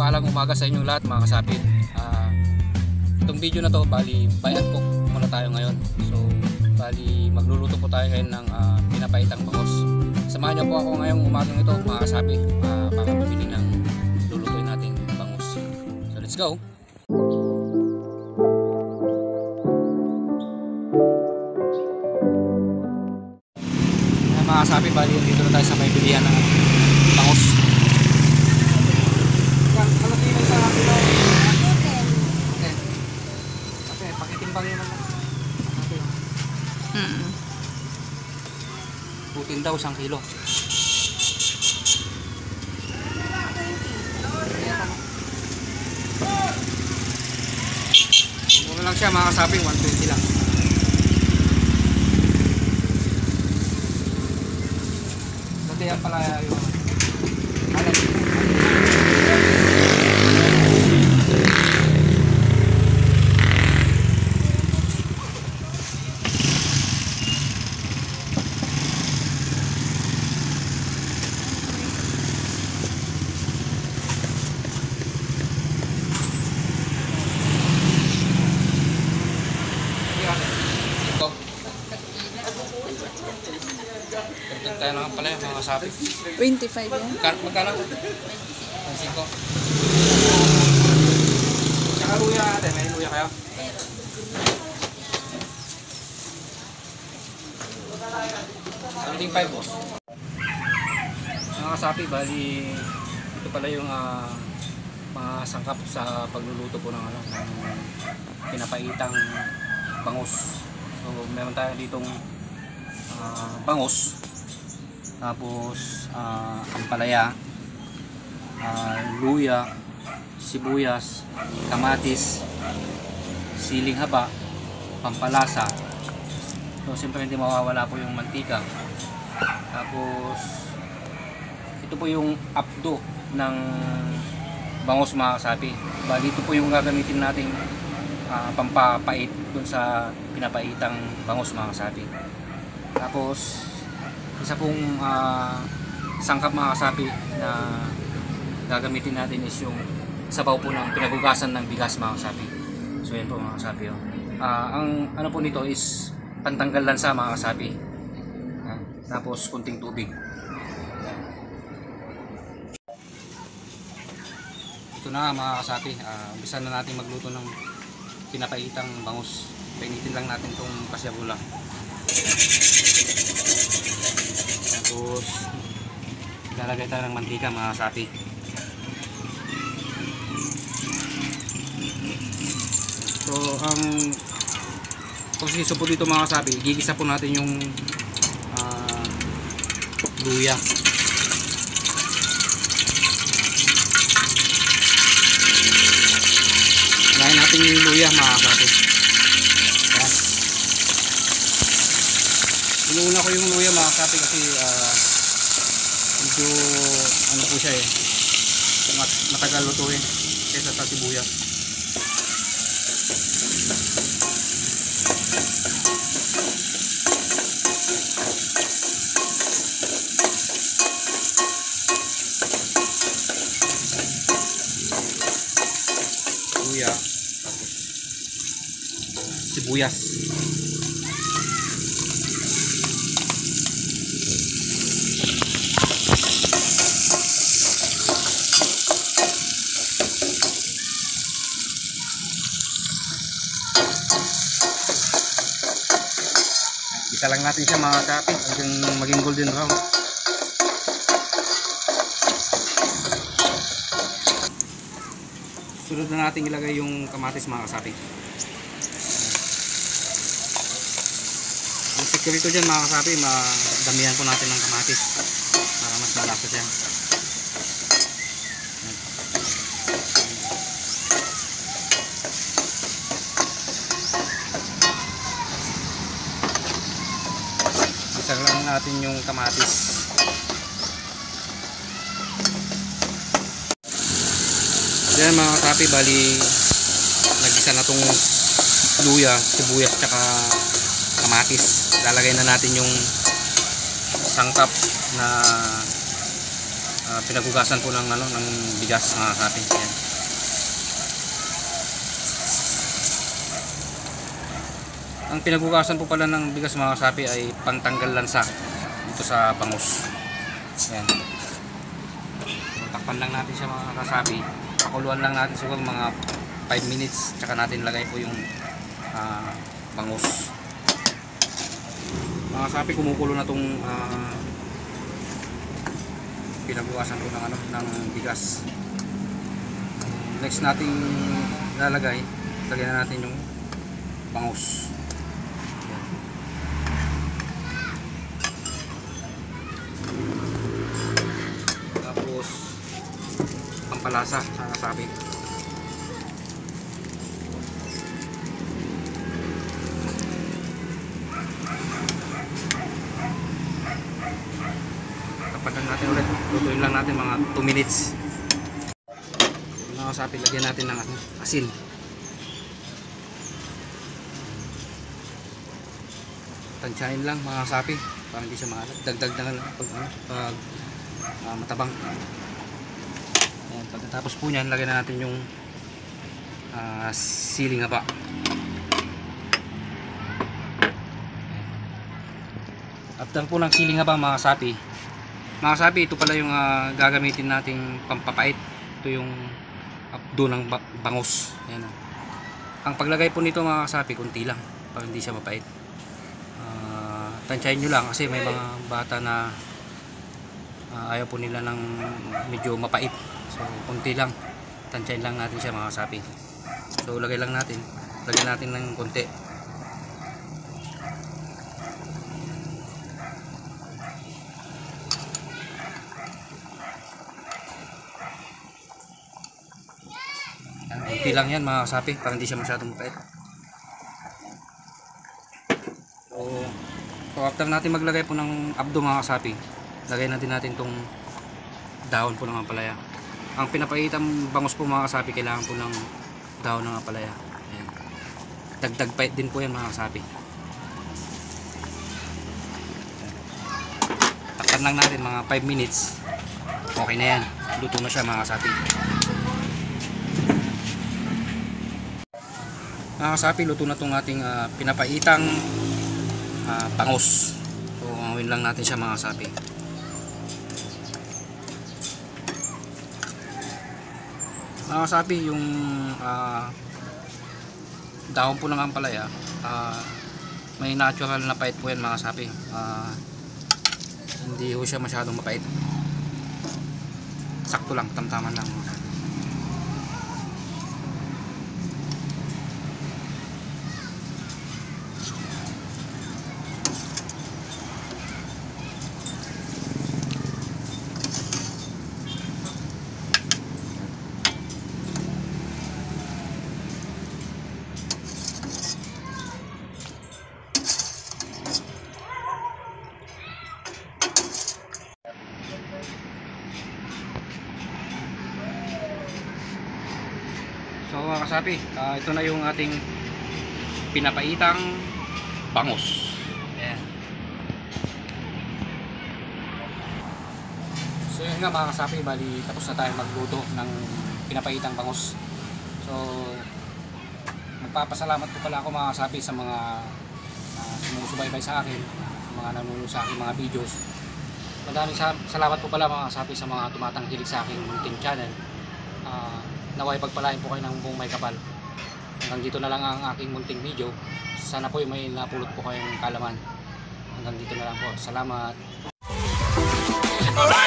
mapagpalang umaga sa inyong lahat mga kasapi. Itong video na to, bali bayad cook muna tayo ngayon. So bali magluluto po tayo ngayon ng pinapaitang bangus. Samahan niyo po ako ngayong umagang ito mga kasapi, para bumili ng lulutuin nating bangus. So let's go! Mga kasapi, bali dito na tayo sa may bilihan ng bangus. Putin daw 1 kilo. Mura lang siya mga kasapi, 120 lang. Dati yan pala yung tayo na pala yung mga kasapi. 25 yan. Magkano? 5. Tsaka luya natin. May luya kayo? Meron. 5 boss. Mga kasapi, bali ito pala yung mga sangkap sa pagluluto po ng pinapaitang bangus. So meron tayo ditong bangus, tapos ampalaya, luya, sibuyas, kamatis, siling haba, pampalasa. So siyempre hindi mawawala po yung mantika. Tapos ito po yung apdo ng bangus mga kasapi. Bali ito po yung gagamitin nating pampapait dun sa pinapaitang bangus mga kasapi. Tapos isa pong sangkap mga kasapi na gagamitin natin is yung sabaw po ng pinagugasan ng bigas mga kasapi. So yan po mga kasapi. Ang ano po nito is pantanggal lansa mga kasapi. Tapos kunting tubig. Ito na mga kasapi, umpisa na natin magluto ng pinapaitang bangus. Painitin lang natin itong pasyabula. Tapos lalagay tayo ng mantika mga kasapi. So ang proseso po dito mga kasapi, gigisa po natin yung luya. Lagyan natin yung luya mga kasapi. Inuuna ko yung luya mga kasapi kasi medyo ano po siya matagal lutuin kaysa sa sibuyas. Luya, sibuyas. Isa lang natin siya mga kasapi hanggang maging golden brown. Sunod na natin ilagay yung kamatis mga kasapi. Ang sekreto dyan mga kasapi, madamihan po natin ng kamatis para mas malasa siya. Isa lang natin yung kamatis. Yan mga kasapi, bali nagisa na tong luya, sibuyas tsaka kamatis. Lalagay na natin yung sangkap na Pinagugasan po ng bigas mga kasapi. Ayan. Ang pinagugasan po pala ng bigas mga kasapi ay pantanggal lansa dito sa bangus. Ayan. Takpan lang natin siya mga kasapi. Pakuluan lang natin siguro mga 5 minutes. Tsaka natin lagay po yung bangus. Mga kasapi, kumukulo na tong pinagugasan ko ng bigas. Next nating lalagay, lagyan na natin yung bangus. Tapos pampalasa sa kasapi. Tapadan natin ulit. Lutuin lang natin mga 2 minutes. Mga kasapi, lagyan natin ng asin. Tansyahin lang mga kasapi para hindi siya maalat. Dagdag na lang pag matabang. Ayan, pagkatapos po niyan, lagyan na natin yung siling haba. After po ng siling haba mga kasapi, ito pala yung gagamitin nating pampapait. Ito yung abdo ng bangus. Ayan. Ang paglagay po nito mga kasapi, kunti lang para hindi siya mapait. Tansyahin nyo lang kasi may mga bata na ayaw po nila ng medyo mapait. So kunti lang, tansyahin lang natin siya mga kasapi. So lagyan natin ng kunti. Kunti lang yan mga kasapi para hindi siya masyadong mapait. So after natin maglagay po ng abdo mga kasapi, lagay natin tong dahon po ng ampalaya. Ang pinapaitang bangus po mga kasapi, kailangan po ng dahon ng ampalaya. Ayan. Dagdag pait din po yan mga kasapi. Takpan lang natin mga 5 minutes. Okay na yan. Luto na siya mga kasapi. Mga kasapi, luto na itong ating pinapaitang bangus. So angawin lang natin siya mga kasapi. Mga kasapi, yung dahon po ng ampalaya, may natural na pait po yan mga kasapi. Hindi po siya masyadong mapait. Sakto lang, tamtaman lang mga kasapi. So mga kasapi, ito na yung ating pinapaitang bangus. Ayan. So yun nga mga kasapi, bali tapos na tayo magluto ng pinapaitang bangus. So magpapasalamat po pala ako mga kasapi sa mga sumusubaybay sa akin, mga nanonood sa aking mga videos. Maraming salamat po pala mga kasapi sa mga tumatangkilik sa aking munting channel. Naway pagpalain po kayo ng buong may kapal. Hanggang dito na lang ang aking munting video. Sana po may napulot po kayong kalaman. Hanggang dito na lang po. Salamat.